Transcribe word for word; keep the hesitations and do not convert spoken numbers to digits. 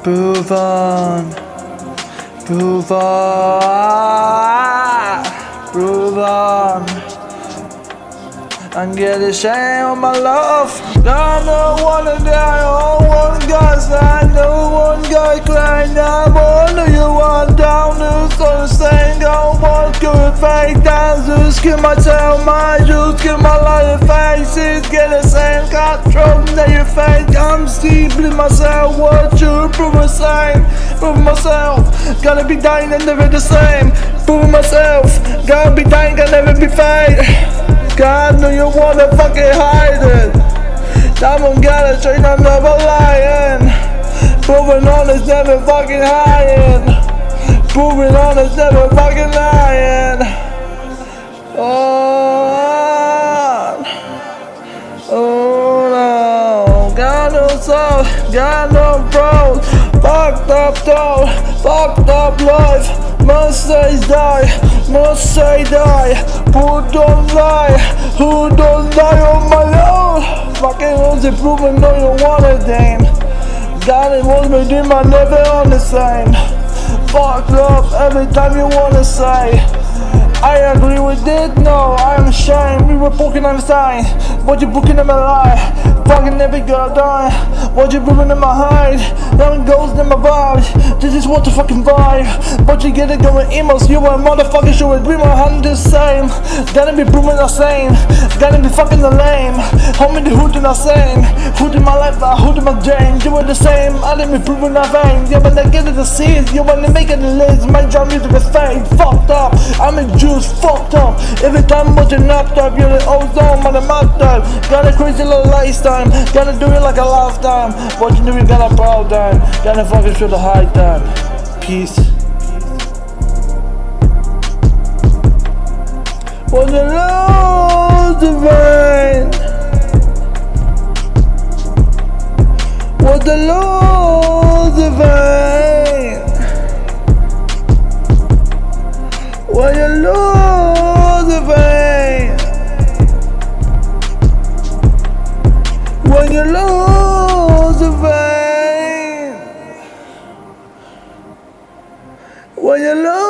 Move on, move on, move on, and get ashamed of my love. I don't wanna die on one guy's side, no one guy crying. I wanna you one down the sun saying, go one good fake down, just kill myself, my just kill my life faces, get the same got thrown in your face. I'm steeping myself, what you prove the same, prove myself, gotta be dying and never the same, prove myself, gotta be dying and never be fake. God know you wanna fucking hide it. Diamond got a chain, I'm never lying. Proving on is never fucking lying. Proving on is never fucking lying. Oh, oh no. Got no soul, got no bros. Fucked up though, fucked up life. Must say die, must say die. Who don't lie, who don't lie on my own? Fucking was improving, no you want a damn. God it was my dream, I never on the same. Fucked up every time you wanna say. I agree with it, no, I am ashamed. We were fucking on the sign. What you booking in my life? Fucking never gonna die. What you moving in my hide? Young ghosts in my vibes. This is what the fucking vibe. But you get it going emos. You a motherfucker show a dream, I'm the same. Gotta be proving the same. Gotta be fucking the lame. Homie the hood in the same. Hood in my life, I hood in my dream. You were the same, I didn't be proving the vein. Yeah, but I get it the seeds. You wanna make it the list. My job music is fake. Fucked up. I'm in juice, fucked up. Every time I'm watching knocked up, you're the ozone, man, I'm out there. Got a crazy little lifetime, gotta do it like a lifetime. What you do, you got a proud time. Gotta fucking show the high time. Peace. What the Lord divine. What the Lord divine. What the Lord divine. When you lose the vein, when you lose